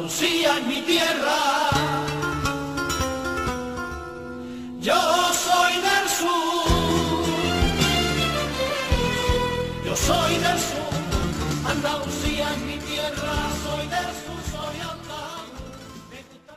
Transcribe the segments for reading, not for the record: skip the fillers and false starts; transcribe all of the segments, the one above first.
Andalucía es mi tierra. Yo soy del sur, yo soy del sur. Andalucía es mi tierra, soy del sur, soy andaluz. Me gusta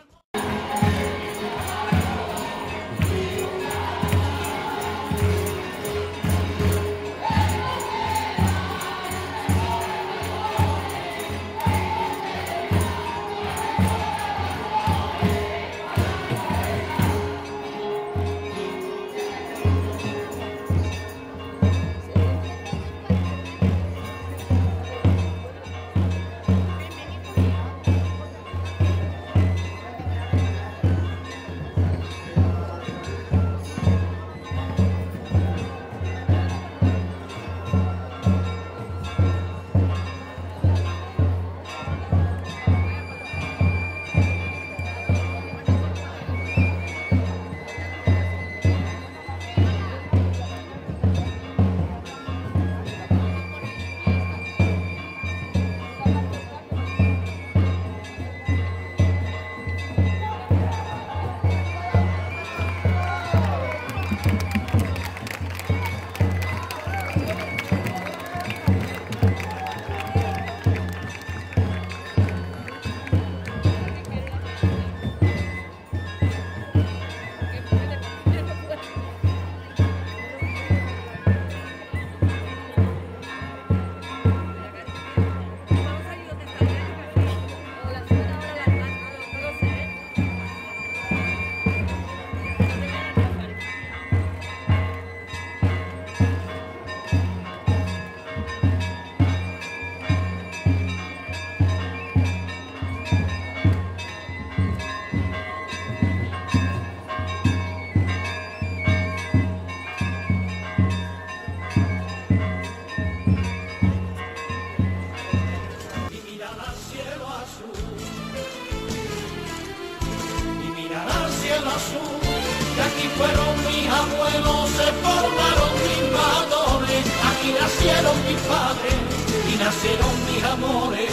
azul, que aquí fueron mis abuelos, se formaron mis madores, aquí nacieron mis padres y nacieron mis amores.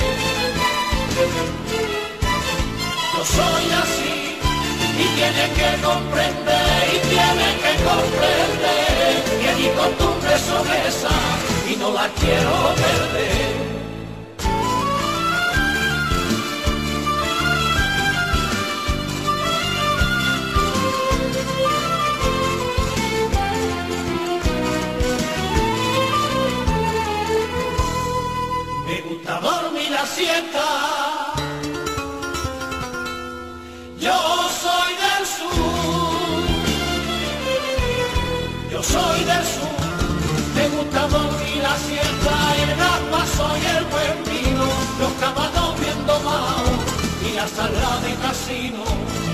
Yo soy así y tiene que comprender, que mi costumbre son esas y no la quiero perder. Dormir la siesta. Yo soy del sur, yo soy del sur. Me gusta dormir la siesta, el gaspazo y el buen vino, los caballos bien domados y la sala de casino.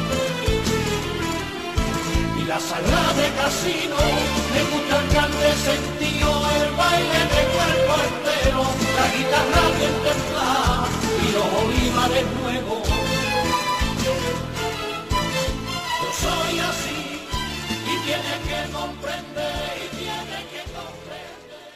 Y la sala de casino, me gusta el cante sentido, el baile de cuerpo entero, la guitarra bien templada y los olivares nuevos. Yo soy así y tiene que comprender, y tiene que comprender.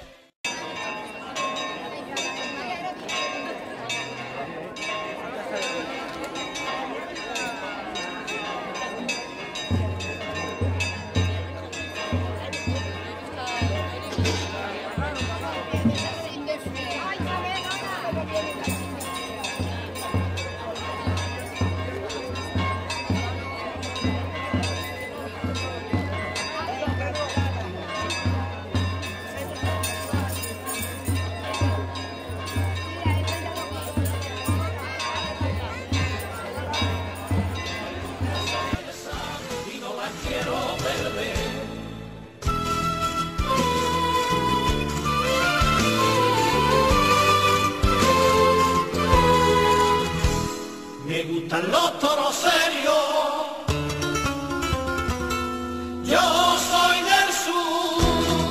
Me gustan los toros serios. Yo soy del sur,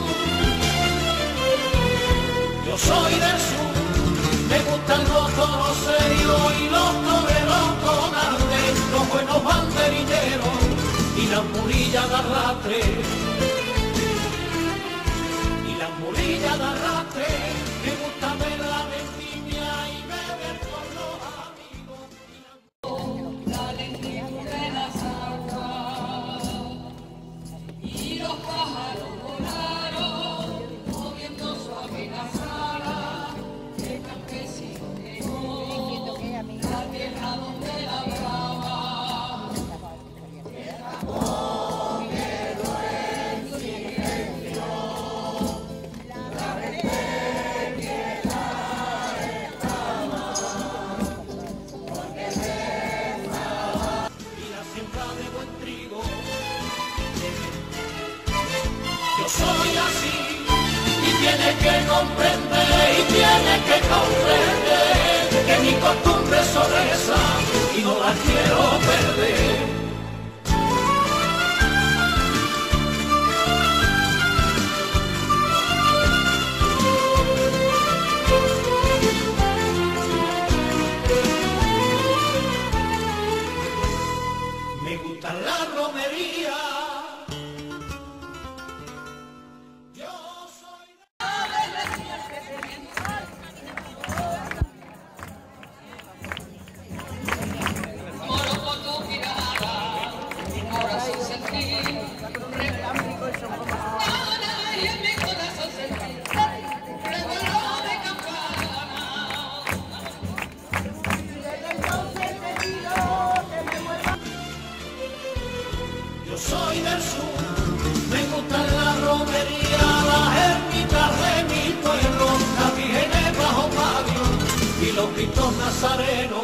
yo soy del sur. Me gustan los toros serios y los toreros con arte, los buenos banderilleros y las murillas de arrastre. Y las murillas de arrastre, me gusta ver la vendimia y beber con los amigos. soy así y tiene que comprender, que mi costumbre son esa y no la quiero perder. Me gusta la romería. Yo soy del sur, me gusta la romería, las ermitas de mi pueblo, las vírgenes bajo patio y los cristos nazarenos.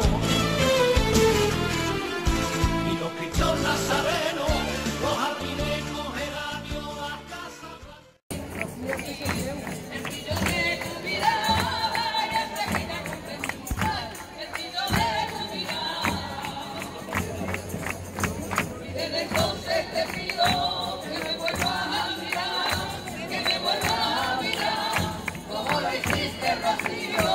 Y los cristos nazarenos, los jardines con geranios, las casas blancas. El brillo de tu mirada y el trajina con frescura, el brillo de tu mirada. Y desde entonces te pido que me vuelvas a mirar, como lo hiciste, Rocío.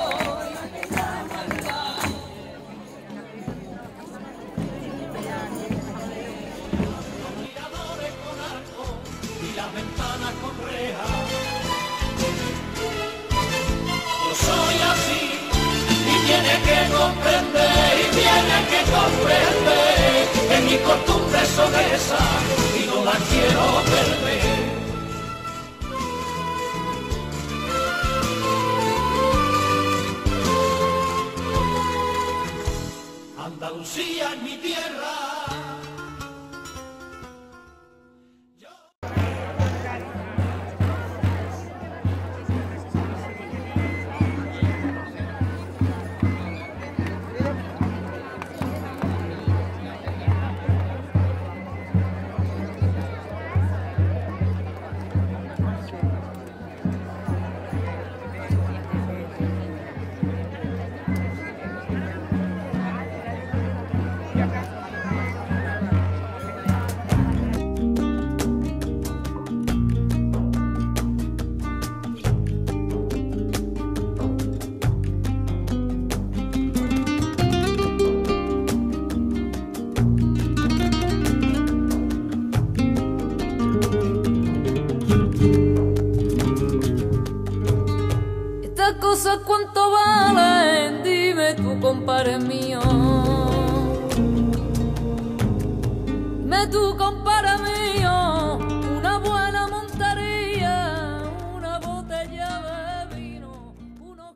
Las ventanas con reja. Yo soy así y tiene que comprender, que mis costumbres son esas y no las quiero perder. Andalucía es mi tierra. Cosas cuánto valen, dime tú, compadre mío. Dime tú, compadre mío, una buena montería, una botella de vino, unos...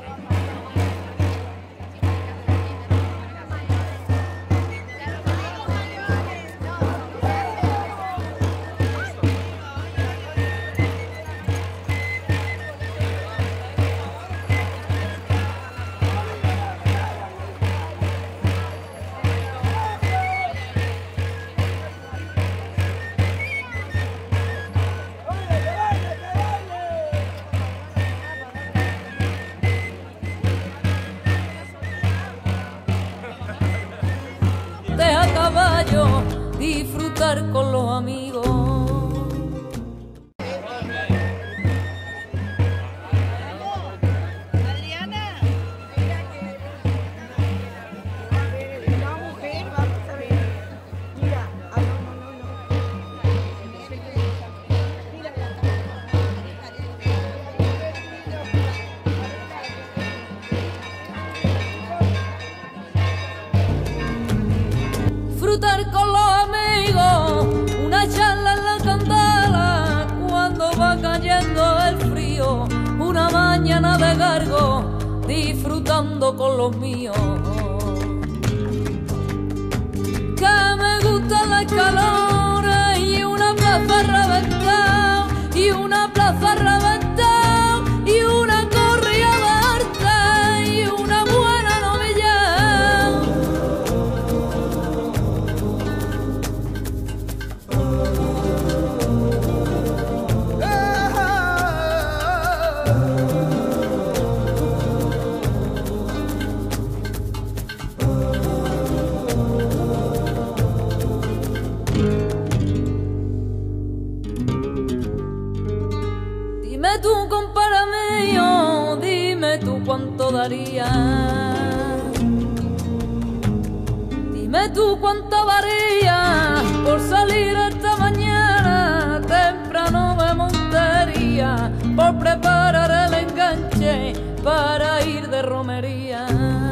a caballo, disfrutar con los amigos. Disfrutar con los amigos, una charla en la candela, cuando va cayendo el frío, una mañana de gargo, disfrutando con los míos. Que me gustan las calores y una plaza reventada, y una plaza reventada, y una corrida de arte, y una buena novilla. cuánto daría. Dime tú cuánto varía por salir esta mañana temprano de Montería, por preparar el enganche para ir de romería.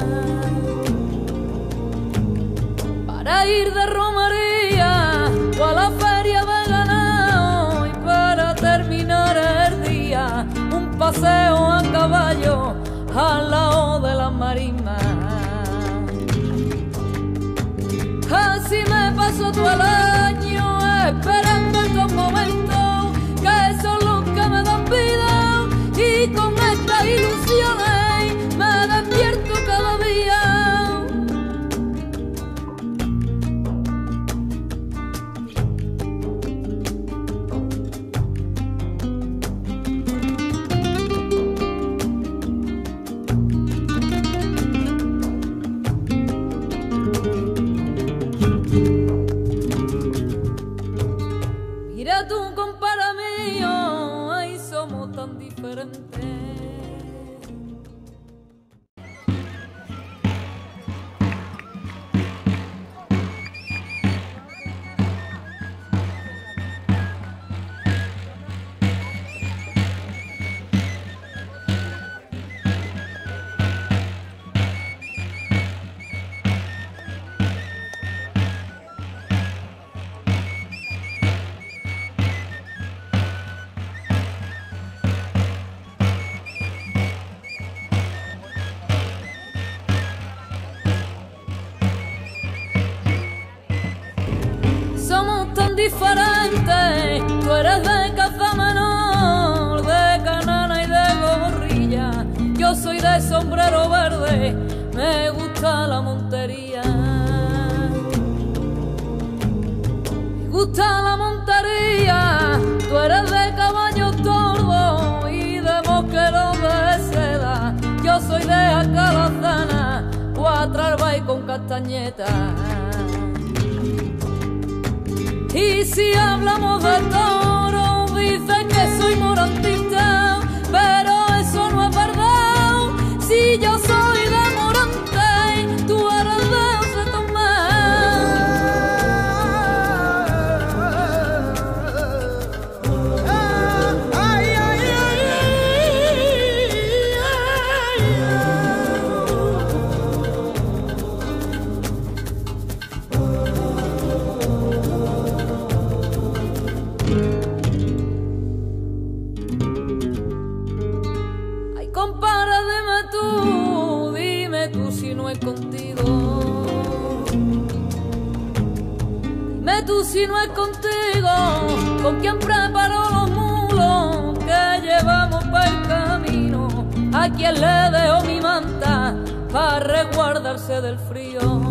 Para ir de romería o a la feria de ganado, y para terminar el día un paseo a caballo al lado de las marismas. Así me paso todo el año esperando estos momentos que son los que me dan vida, y con estas ilusiones me despierto cada día. Mira tú, compara mío, ay, somos tan diferentes. Somos tan diferentes, tú eres de caza menor, de canana y de gorrilla, yo soy de sombrero verde, me gusta la montería. Me gusta la montería, tú eres de caballo tordo y de mosquero de seda, yo soy de acalazana, cuatro alba y con castañeta. Y si hablamos de toro, dicen que soy morantista, pero eso no es verdad. Si yo soy de Morante, tú eres de José dime tú si no es contigo. Dime tú si no es contigo, con quien preparó los mulos que llevamos para el camino, a quien le dejo mi manta para resguardarse del frío.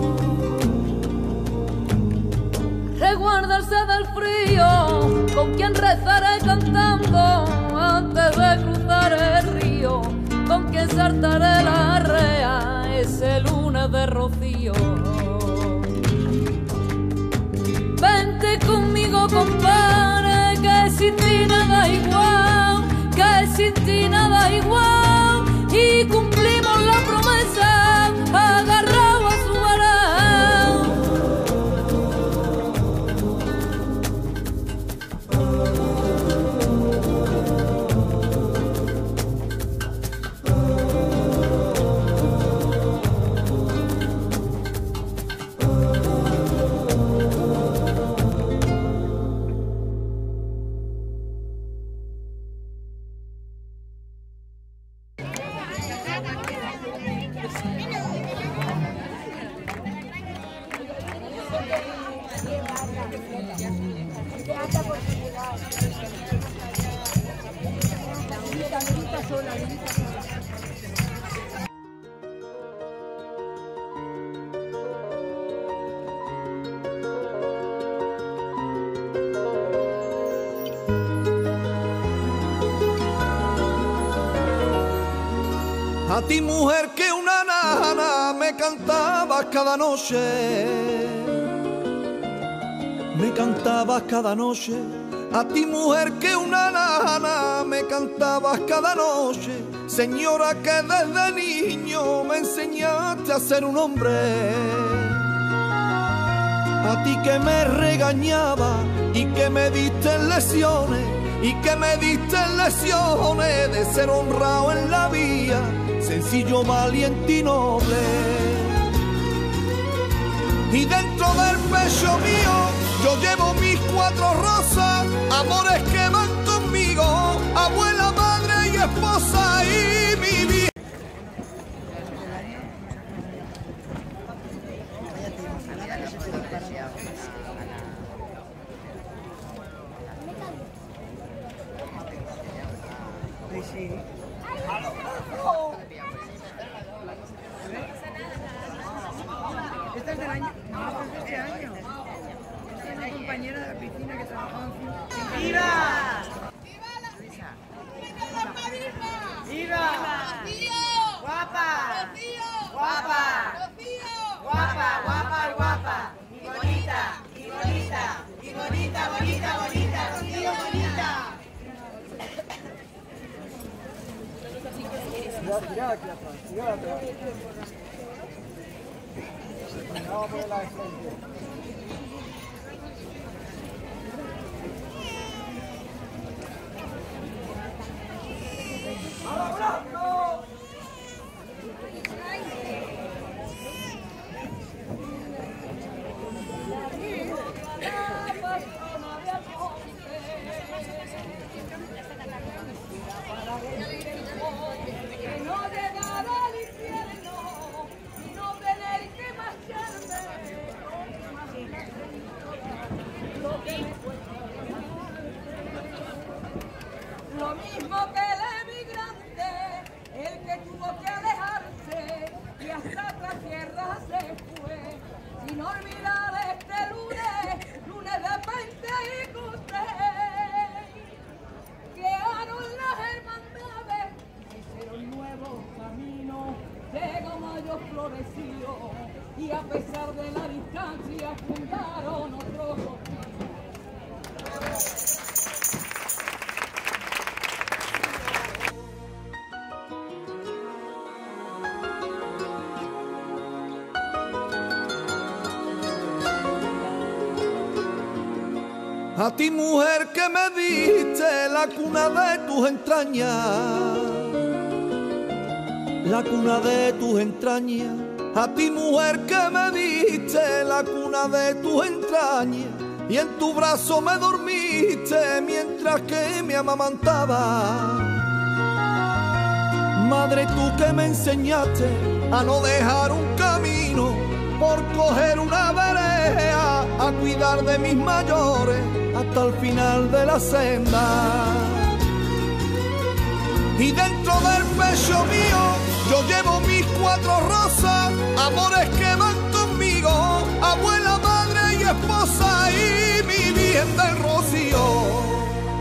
Resguardarse del frío, con quien rezaré cantando antes de cruzar el río, con quien saltaré la rea ese lunes de rocío. Vente conmigo, compadre, que sin ti nada igual, que sin ti nada igual, y cumplimos la promesa agarrado a su varao. A ti, mujer, que una nana me cantabas cada noche, me cantabas cada noche A ti mujer que una nana me cantabas cada noche, señora que desde niño me enseñaste a ser un hombre. A ti que me regañaba y que me diste lesiones, y que me diste lesiones de ser honrado en la vía, sencillo, valiente y noble. Y dentro del pecho mío yo llevo mis 4 rosas, amores que van conmigo, abuela, madre y esposa y mi vida. Esta es del año, no, esta es de este año. Esta es una compañera de la piscina que trabajaba en ¡Viva! ¡Viva la Risa! ¡Viva! ¡Guapa! ¡Guapa! ¡Guapa, guapa y guapa! ¡Y bonita! ¡Y bonita! ¡Y bonita, bonita, bonita! ¡Rocío, bonita! Tirá aquí atrás, tirá atrás. Vamos a poner la de frente. Lo mismo que el emigrante, el que tuvo que alejarse y hasta otra tierra se fue, sin olvidar este lunes de Pente y Cusey. Crearon las hermandades, hicieron nuevos caminos, llegó mayo floreció y a pesar de la distancia fundaron otros caminos. A ti mujer que me diste la cuna de tus entrañas, la cuna de tus entrañas. A ti mujer que me diste la cuna de tus entrañas, y en tu brazo me dormiste mientras que me amamantaba. Madre, tú que me enseñaste a no dejar un camino por coger una vereda, a cuidar de mis mayores hasta el final de la senda. Y dentro del pecho mío yo llevo mis 4 rosas, amores que van conmigo, abuela, madre y esposa y mi Virgen del Rocío.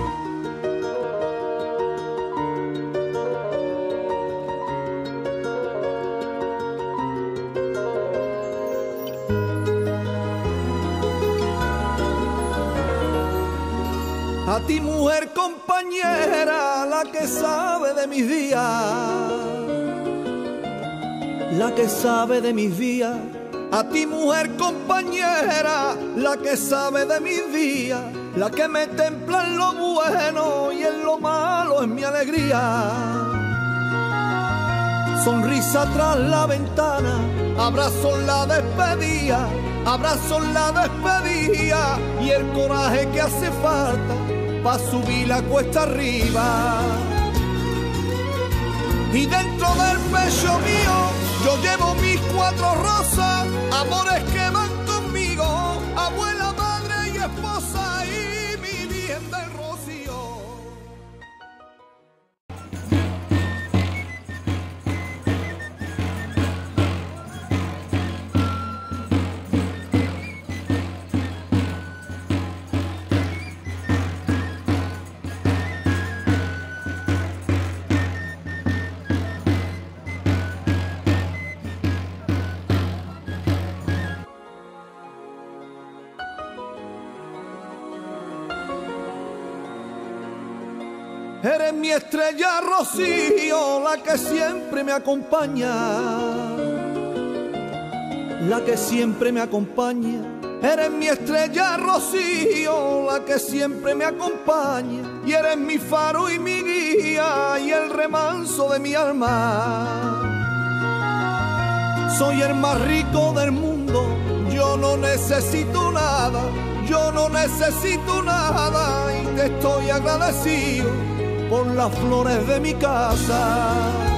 A ti mujer compañera, la que sabe de mis días, la que sabe de mis días. A ti mujer compañera, la que sabe de mis días, la que me templa en lo bueno y en lo malo es mi alegría. Sonrisa tras la ventana, abrazo en la despedida, abrazo en la despedida y el coraje que hace falta pa' subir la cuesta arriba. Y dentro del pecho mío yo llevo mis 4 rosas, amores que van conmigo, abuela, madre y esposa y mi Virgen del Rocío. Eres mi estrella, Rocío, la que siempre me acompaña, la que siempre me acompaña. Eres mi estrella, Rocío, la que siempre me acompaña. Y eres mi faro y mi guía y el remanso de mi alma. Soy el más rico del mundo, yo no necesito nada, yo no necesito nada. Y te estoy agradecido por las flores de mi casa.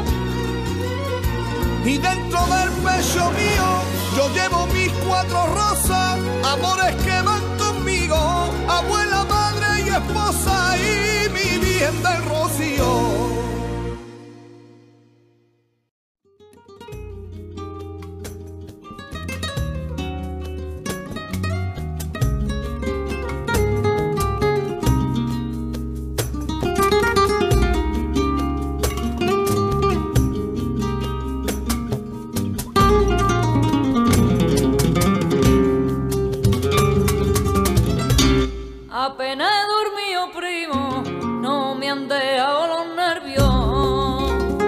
Y dentro del pecho mío yo llevo mis 4 rosas, amores que van conmigo, abuela, madre y esposa y mi bien del Rocío. Apenas he dormido, primo, no me han dejado los nervios,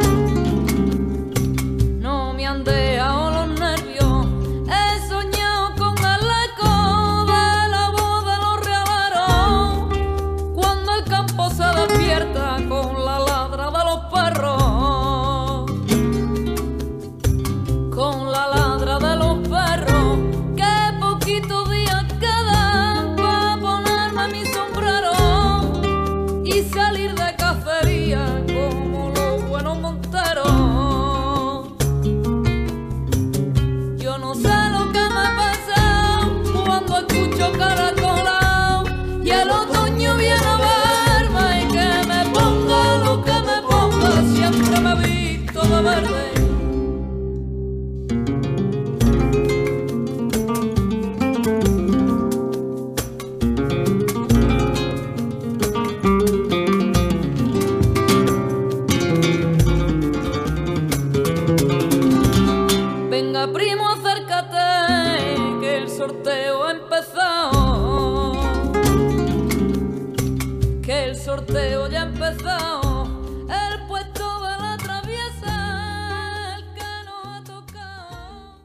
no me han dejado los nervios. He soñado con el eco de la voz de los realeros, cuando el campo se despierta con la ladra de los perros, con la ladra de los perros. Qué poquitos días quedan para ponerme mi sombrero y salir de cacería como los buenos monteros. Yo no sé lo que me pasa cuando escucho caracolao y el otoño viene a verme y que me ponga lo que me ponga, siempre me he visto de verde. Venga, primo, acércate, que el sorteo ha empezado, que el sorteo ya ha empezado. El puesto de la traviesa, el que nos ha tocado.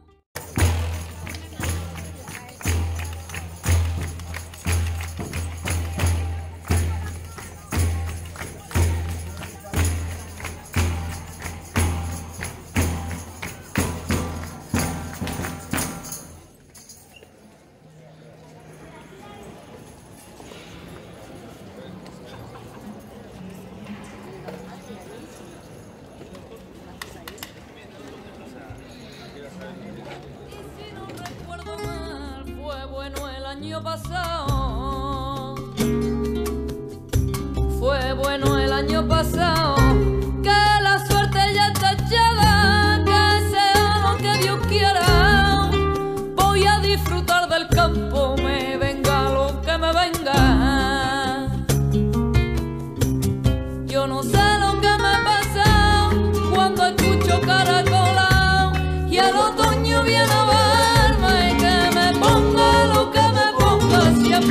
Y si no recuerdo mal, fue bueno el año pasado, fue bueno el año pasado, que la suerte ya está echada, que sea lo que Dios quiera. Voy a disfrutar del campo, me venga lo que me venga. Yo no sé lo que me pasa cuando escucho caracolao y el otoño viene a verme y que me ponga lo que me ponga, siempre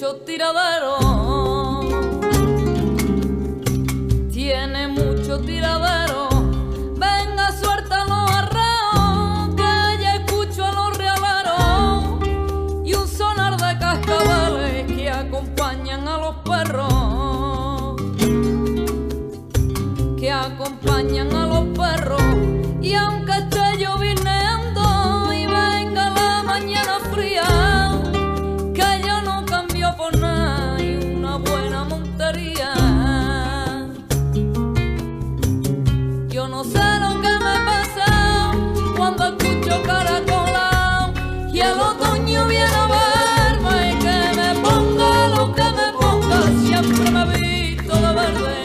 mucho tiradero, tiene mucho tiradero. Venga, suelta los arreos, que ya escucho a los realeros y un sonar de cascabeles que acompañan a los perros, que acompañan a los perros. Y aunque esté lloviznando y venga la mañana fría, que yo no cambio por nada y una buena montería. Yo no sé lo que me pasa cuando escucho caracolao y el otoño viene a verme, y que me ponga lo que me ponga, siempre me he visto de verde.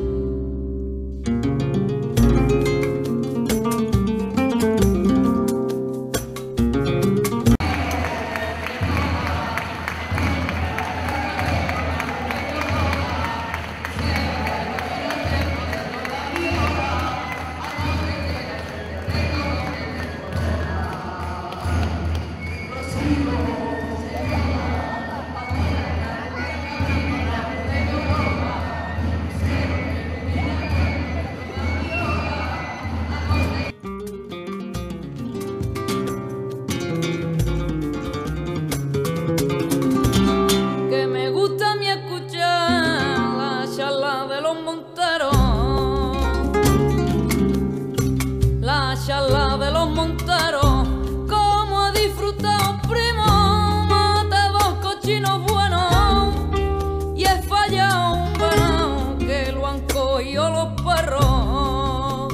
Charla de los monteros, como he disfrutado, primo, mate dos cochinos buenos y he fallado un venado que lo han cogido los perros,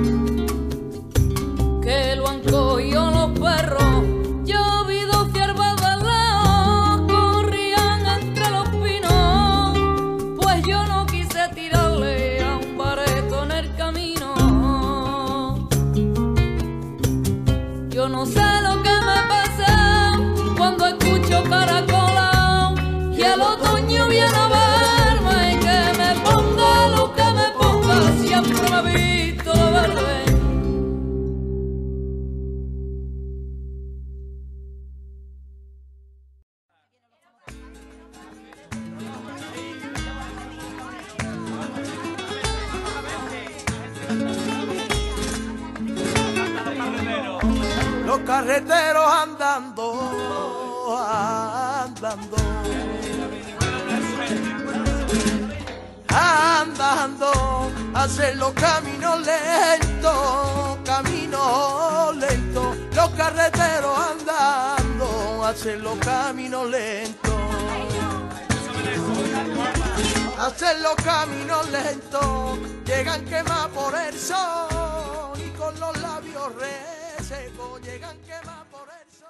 que lo han cogido los perros. Yo vi dos ciervas de lejos, corrían entre los pinos, pues yo no quise tirarle a un bareto en el camino. Yo no sé lo que me pasa cuando escucho caracolao y el otoño viene a verme, y que me ponga lo que me ponga, siempre me he visto de verde. Los carreteros andando, andando, andando, hacen los caminos lentos, caminos lentos. Los carreteros andando, hacen los caminos lentos, hacen los caminos lentos. Llegan quemados por el sol y con los labios resecos, llegan quemados por el sol.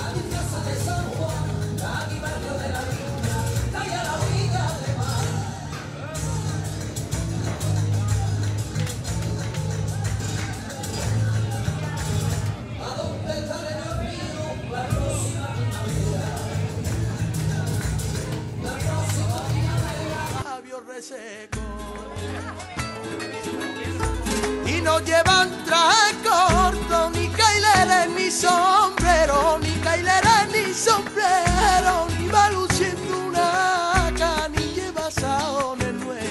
Y no llevan traje corto, ni caileres, ni sombrero, ni caileres, ni sombrero, ni va luciendo una caca, ni lleva saones nuevos.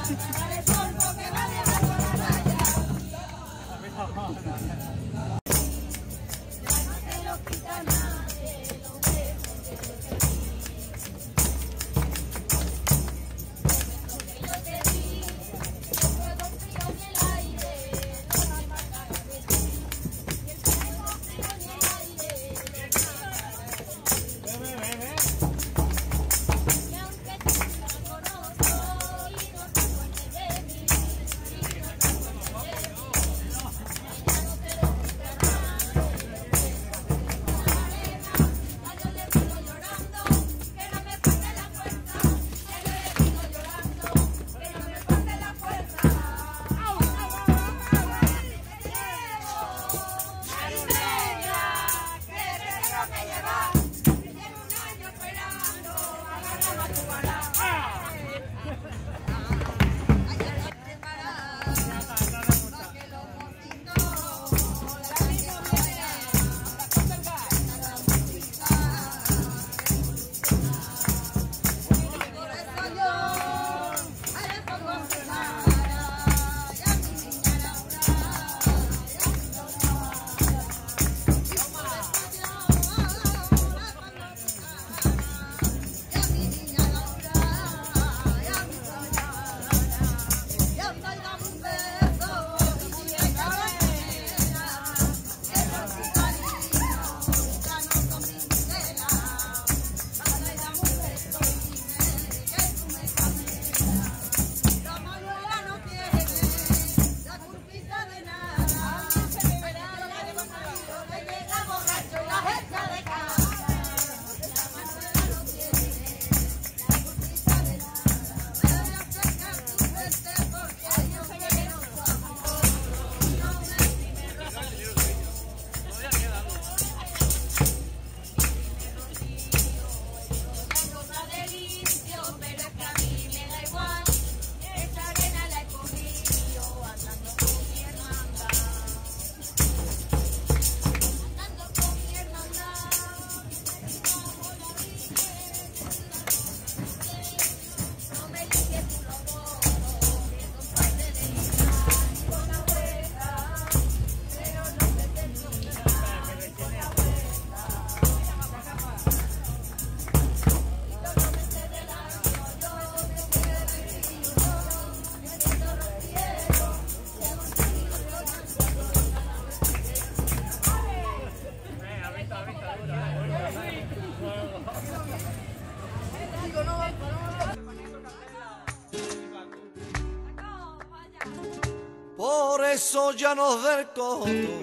Por eso ya nos del coto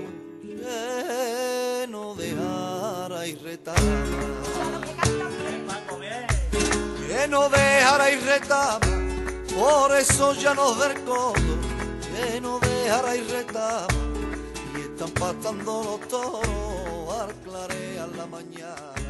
que no dejarais retama, que no dejarais retama. Por eso ya nos del coto que no dejarais retama. Y están pastando los toros al clarear la mañana.